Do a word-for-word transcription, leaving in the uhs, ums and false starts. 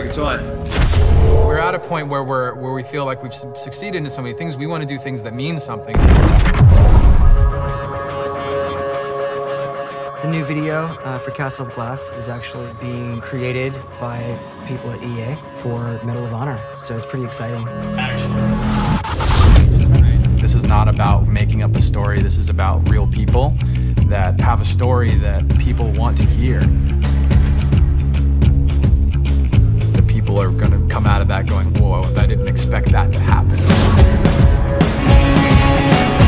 It's on. We're at a point where we're where we feel like we've su succeeded in so many things. We want to do things that mean something. The new video uh, for Castle of Glass is actually being created by people at E A for Medal of Honor, so it's pretty exciting. This is not about making up a story. This is about real people that have a story that people want to hear. The people are going to come out of that going, whoa, I didn't expect that to happen.